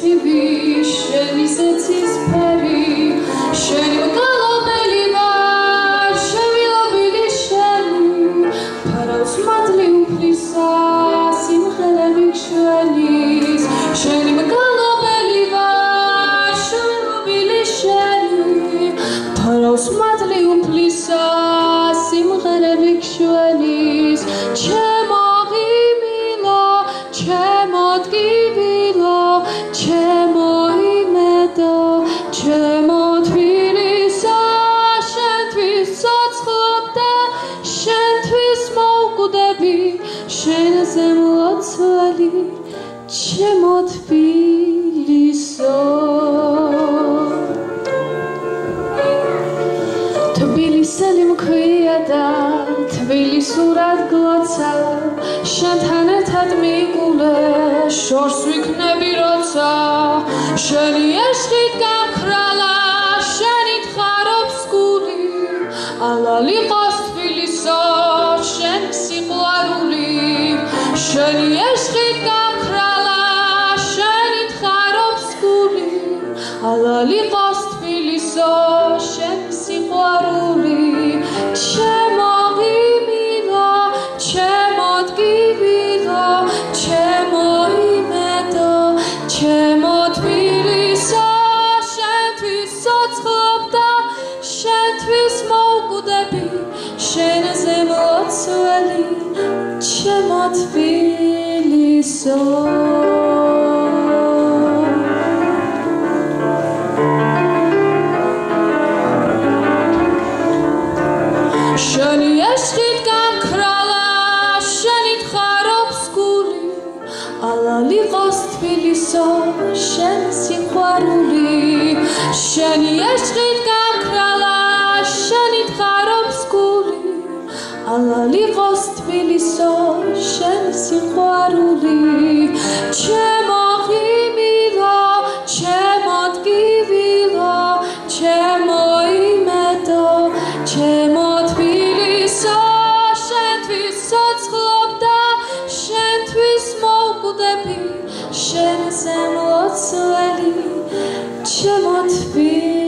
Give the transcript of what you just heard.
ცივი შენი ზეცის ფერი შენი მგალობელი ვარ შემილობილი შენი ფარავს მადლი უფლისა სიმღერები ჩვენის შენი მგალობელი ვარ შემილობილი შენი ფარავს მადლი უფლისა სიმღერები ჩვენის ჩემო ღიმილო ჩემო ტკივილო ჩემო იმედო ჩემო თბილისო შენთვის ცოცხლობ და შენთვის მოვკვდები შენზე მლოცველი ჩემო თბილისო თბილისელი მქვია და თბილისურად გლოცა შენთან ერთად მიგულე შორს ვიქნები როცა შენი ეშხით გამხრალა შენით ხარობს გული ალალიყოს თბილისო შენ სიყვარული შენი ეშხით გამხრალა შენით ხარობს გული ალალიყოს თბილისო შენ სიყვარული ჩემო ღიმილო ჩემო ტკივილო ჩემო იმედო ჩემო თბილისო შენთვის ცოცხლობ და შენთვის მოვკვდები შენზე მლოცველი ჩემო თბილისო შენი ეშხით გამხრალა შენით ხარობს გული ალალიყოს თბილისო შენ სიყვარული შენი ეშხით გამხრალა შენით ხარობს გული ალალიყოს თბილისო შენ სიყვარული ჩემო ღიმილო ჩემო ტკივილო ჩემო იმედო ჩემო თბილისო შენთვის ცოცხლობ და შენთვის მოვკვდები შენზე მლოცველი ჩემო თბილისო